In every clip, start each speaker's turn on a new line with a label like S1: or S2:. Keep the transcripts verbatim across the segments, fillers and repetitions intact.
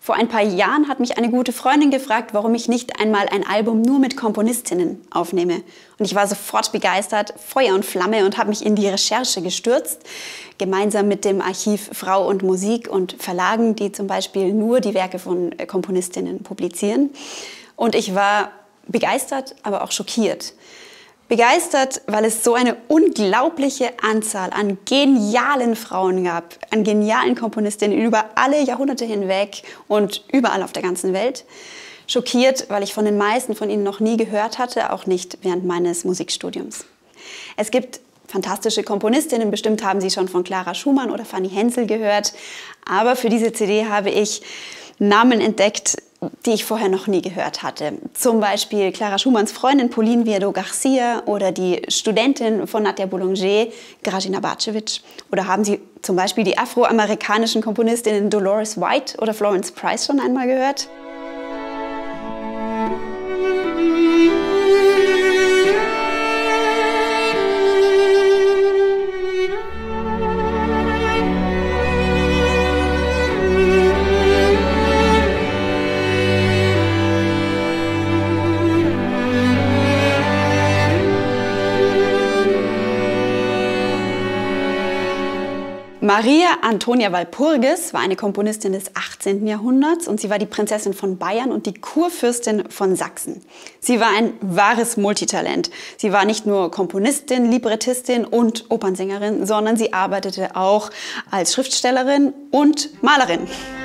S1: Vor ein paar Jahren hat mich eine gute Freundin gefragt, warum ich nicht einmal ein Album nur mit Komponistinnen aufnehme. Und ich war sofort begeistert, Feuer und Flamme, und habe mich in die Recherche gestürzt, gemeinsam mit dem Archiv Frau und Musik und Verlagen, die zum Beispiel nur die Werke von Komponistinnen publizieren. Und ich war begeistert, aber auch schockiert. Begeistert, weil es so eine unglaubliche Anzahl an genialen Frauen gab, an genialen Komponistinnen über alle Jahrhunderte hinweg und überall auf der ganzen Welt. Schockiert, weil ich von den meisten von ihnen noch nie gehört hatte, auch nicht während meines Musikstudiums. Es gibt fantastische Komponistinnen, bestimmt haben Sie schon von Clara Schumann oder Fanny Hensel gehört, aber für diese C D habe ich Namen entdeckt, die ich vorher noch nie gehört hatte. Zum Beispiel Clara Schumanns Freundin Pauline Viardot-Garcia oder die Studentin von Nadia Boulanger, Grażyna Bacewicz. Oder haben Sie zum Beispiel die afroamerikanischen Komponistinnen Dolores White oder Florence Price schon einmal gehört? Maria Antonia Walpurgis war eine Komponistin des achtzehnten Jahrhunderts und sie war die Prinzessin von Bayern und die Kurfürstin von Sachsen. Sie war ein wahres Multitalent. Sie war nicht nur Komponistin, Librettistin und Opernsängerin, sondern sie arbeitete auch als Schriftstellerin und Malerin.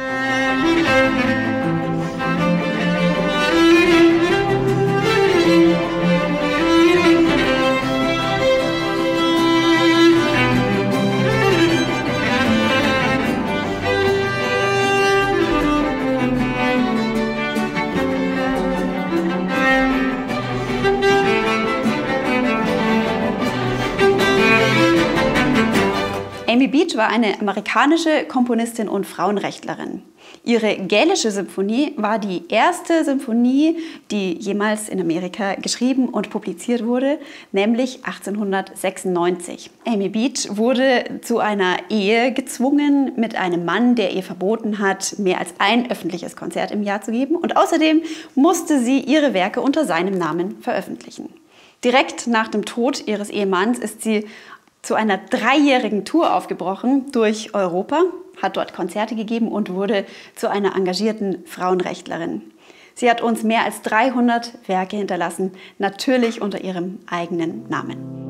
S1: Amy Beach war eine amerikanische Komponistin und Frauenrechtlerin. Ihre Gälische Symphonie war die erste Symphonie, die jemals in Amerika geschrieben und publiziert wurde, nämlich achtzehnhundertsechsundneunzig. Amy Beach wurde zu einer Ehe gezwungen mit einem Mann, der ihr verboten hat, mehr als ein öffentliches Konzert im Jahr zu geben. Und außerdem musste sie ihre Werke unter seinem Namen veröffentlichen. Direkt nach dem Tod ihres Ehemanns ist sie zu einer dreijährigen Tour aufgebrochen durch Europa, hat dort Konzerte gegeben und wurde zu einer engagierten Frauenrechtlerin. Sie hat uns mehr als dreihundert Werke hinterlassen, natürlich unter ihrem eigenen Namen.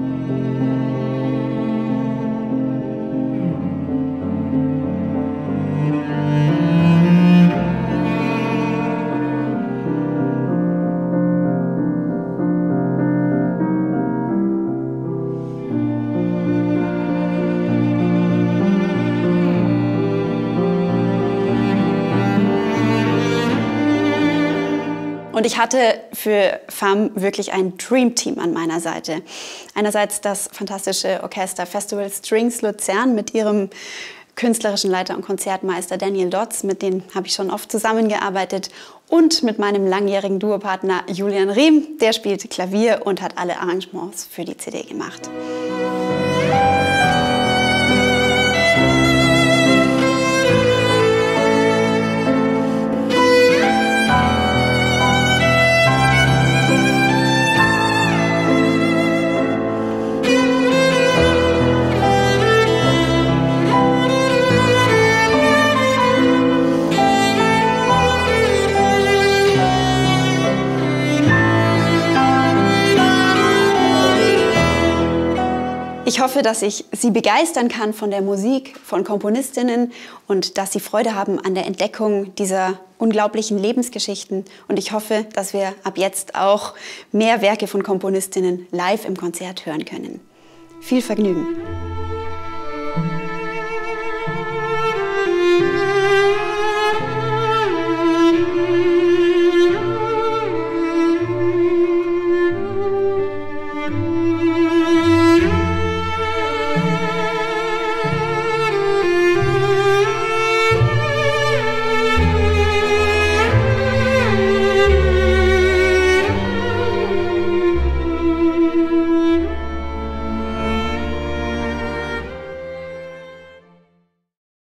S1: Und ich hatte für Femme wirklich ein Dream-Team an meiner Seite. Einerseits das fantastische Orchester Festival Strings Luzern mit ihrem künstlerischen Leiter und Konzertmeister Daniel Dotz, mit denen habe ich schon oft zusammengearbeitet, und mit meinem langjährigen Duopartner Julian Riem, der spielt Klavier und hat alle Arrangements für die C D gemacht. Ich hoffe, dass ich Sie begeistern kann von der Musik von Komponistinnen und dass Sie Freude haben an der Entdeckung dieser unglaublichen Lebensgeschichten. Und ich hoffe, dass wir ab jetzt auch mehr Werke von Komponistinnen live im Konzert hören können. Viel Vergnügen!